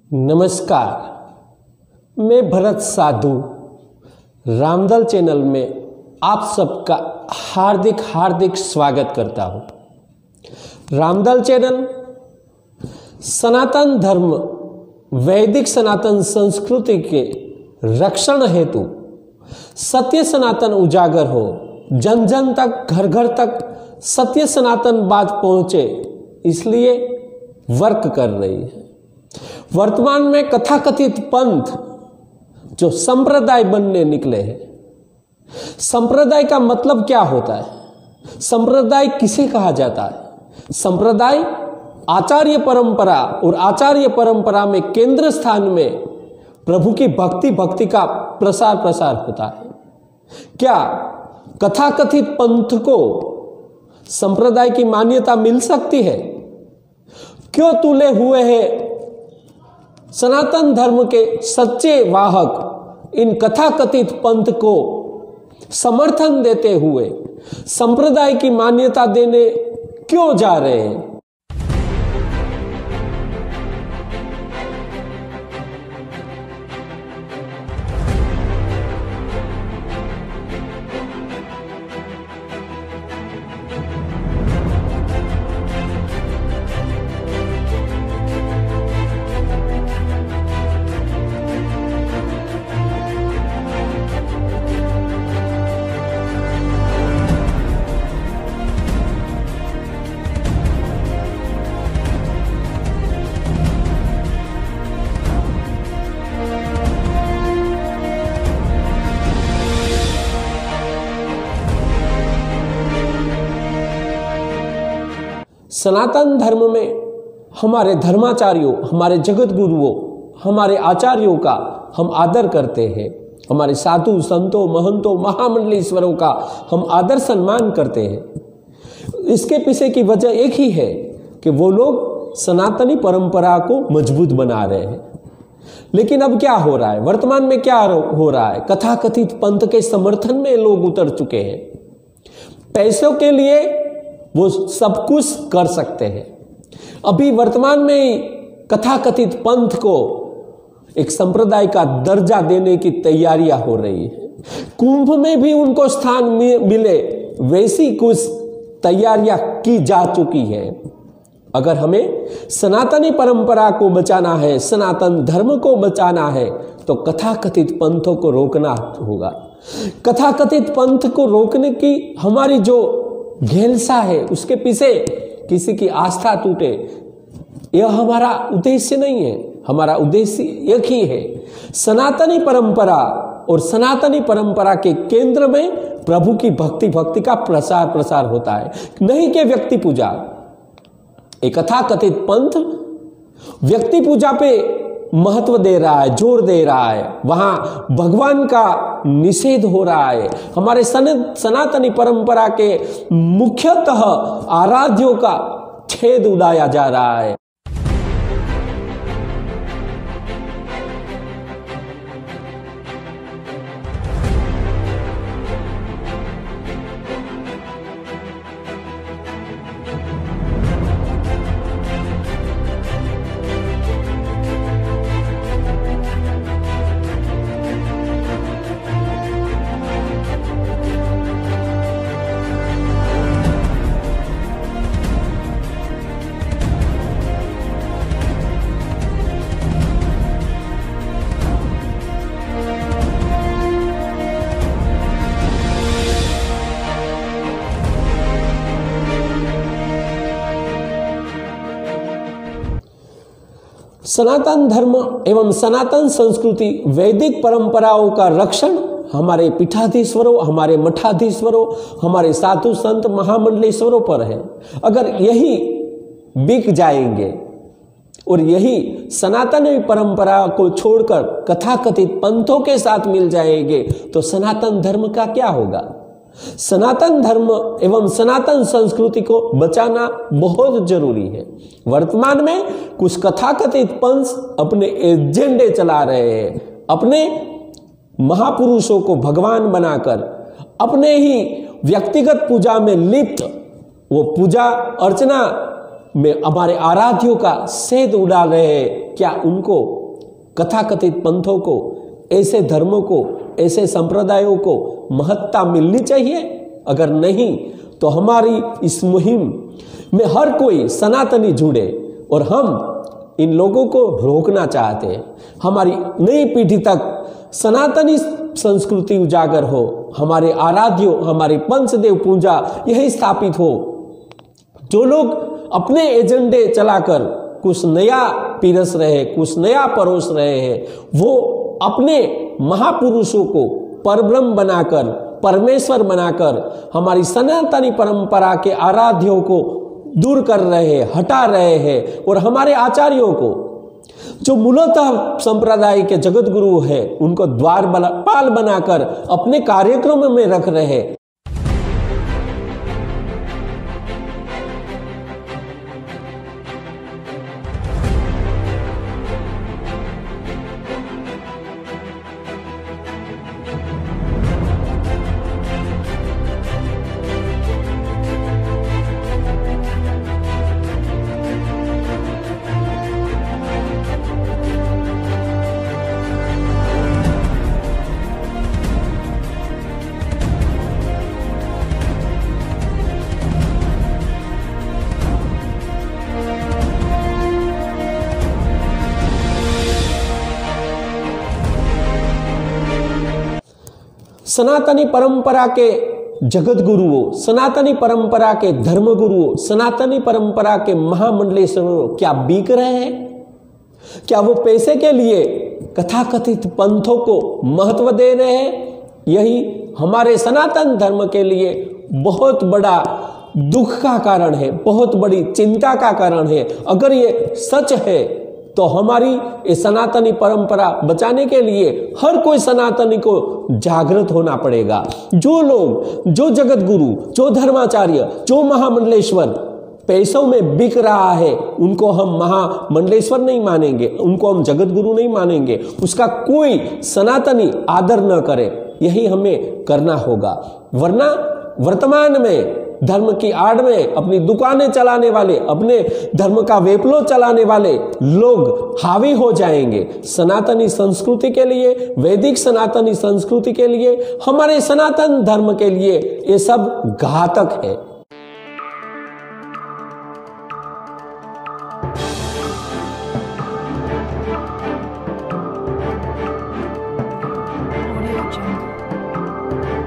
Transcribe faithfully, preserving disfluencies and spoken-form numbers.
नमस्कार, मैं भरत साधु रामदल चैनल में आप सबका हार्दिक हार्दिक स्वागत करता हूँ। रामदल चैनल सनातन धर्म वैदिक सनातन संस्कृति के रक्षण हेतु सत्य सनातन उजागर हो, जन जन तक घर घर तक सत्य सनातन बात पहुँचे, इसलिए वर्क कर रही है। वर्तमान में कथाकथित पंथ जो संप्रदाय बनने निकले हैं। संप्रदाय का मतलब क्या होता है? संप्रदाय किसे कहा जाता है? संप्रदाय आचार्य परंपरा और आचार्य परंपरा में केंद्र स्थान में प्रभु की भक्ति भक्ति का प्रसार प्रसार होता है। क्या कथाकथित पंथ को संप्रदाय की मान्यता मिल सकती है? क्यों तुले हुए हैं सनातन धर्म के सच्चे वाहक इन कथाकथित पंथ को समर्थन देते हुए संप्रदाय की मान्यता देने क्यों जा रहे हैं? सनातन धर्म में हमारे धर्माचार्यों, हमारे जगत गुरुओं, हमारे आचार्यों का हम आदर करते हैं। हमारे साधु संतों, महंतों, महामंडलेश्वरों का हम आदर सम्मान करते हैं। इसके पीछे की वजह एक ही है कि वो लोग सनातनी परंपरा को मजबूत बना रहे हैं। लेकिन अब क्या हो रहा है? वर्तमान में क्या हो रहा है? कथाकथित पंथ के समर्थन में लोग उतर चुके हैं। पैसों के लिए वो सब कुछ कर सकते हैं। अभी वर्तमान में कथाकथित पंथ को एक संप्रदाय का दर्जा देने की तैयारियां हो रही है। कुंभ में भी उनको स्थान मिले, वैसी कुछ तैयारियां की जा चुकी है। अगर हमें सनातनी परंपरा को बचाना है, सनातन धर्म को बचाना है, तो कथाकथित पंथों को रोकना होगा। कथाकथित पंथ को रोकने की हमारी जो घेलसा है, उसके पीछे किसी की आस्था टूटे, यह हमारा उद्देश्य नहीं है। हमारा उद्देश्य एक ही है, सनातनी परंपरा और सनातनी परंपरा के केंद्र में प्रभु की भक्ति भक्ति का प्रसार प्रसार होता है, नहीं कि व्यक्ति पूजा। एक कथाकथित पंथ व्यक्ति पूजा पे महत्व दे रहा है, जोर दे रहा है, वहां भगवान का निषेध हो रहा है। हमारे सनातनी परंपरा के मुख्यतः आराध्यों का छेद उड़ाया जा रहा है। सनातन धर्म एवं सनातन संस्कृति वैदिक परंपराओं का रक्षण हमारे पीठाधीश्वरों, हमारे मठाधीश्वरों, हमारे साधु संत महामंडलेश्वरों पर है। अगर यही बिक जाएंगे और यही सनातन परंपरा को छोड़कर कथाकथित पंथों के साथ मिल जाएंगे, तो सनातन धर्म का क्या होगा? सनातन धर्म एवं सनातन संस्कृति को बचाना बहुत जरूरी है। वर्तमान में कुछ कथाकथित पंथ अपने एजेंडे चला रहे हैं, अपने महापुरुषों को भगवान बनाकर अपने ही व्यक्तिगत पूजा में लिप्त वो पूजा अर्चना में हमारे आराध्यों का सेध उड़ा रहे हैं क्या उनको कथाकथित पंथों को, ऐसे धर्मों को, ऐसे संप्रदायों को महत्ता मिलनी चाहिए? अगर नहीं तो हमारी इस मुहिम में हर कोई सनातनी जुड़े और हम इन लोगों को रोकना चाहते हैं। हमारी नई पीढ़ी तक सनातनी संस्कृति उजागर हो, हमारे आराध्यों, हमारी पंचदेव पूजा यही स्थापित हो। जो लोग अपने एजेंडे चलाकर कुछ नया पीरस रहे, कुछ नया परोस रहे हैं, वो अपने महापुरुषों को परब्रह्म बनाकर, परमेश्वर बनाकर हमारी सनातनी परंपरा के आराध्यों को दूर कर रहे हैं, हटा रहे हैं और हमारे आचार्यों को, जो मूलतः संप्रदाय के जगत गुरु हैं, उनको द्वारपाल बनाकर अपने कार्यक्रम में रख रहे हैं। सनातनी परंपरा के जगत गुरुओं, सनातनी परंपरा के धर्म गुरुओं, सनातनी परंपरा के महामंडलेश्वरों क्या बिक रहे हैं? क्या वो पैसे के लिए कथाकथित पंथों को महत्व दे रहे हैं? यही हमारे सनातन धर्म के लिए बहुत बड़ा दुख का कारण है, बहुत बड़ी चिंता का कारण है। अगर ये सच है तो हमारी ये सनातनी परंपरा बचाने के लिए हर कोई सनातनी को जागृत होना पड़ेगा। जो लोग, जो जगत गुरु, जो धर्माचार्य, जो महामंडलेश्वर पैसों में बिक रहा है, उनको हम महामंडलेश्वर नहीं मानेंगे, उनको हम जगत गुरु नहीं मानेंगे, उसका कोई सनातनी आदर न करे। यही हमें करना होगा, वरना वर्तमान में धर्म की आड़ में अपनी दुकानें चलाने वाले, अपने धर्म का वेपलो चलाने वाले लोग हावी हो जाएंगे। सनातनी संस्कृति के लिए, वैदिक सनातनी संस्कृति के लिए, हमारे सनातन धर्म के लिए ये सब घातक है। Audio Jungle.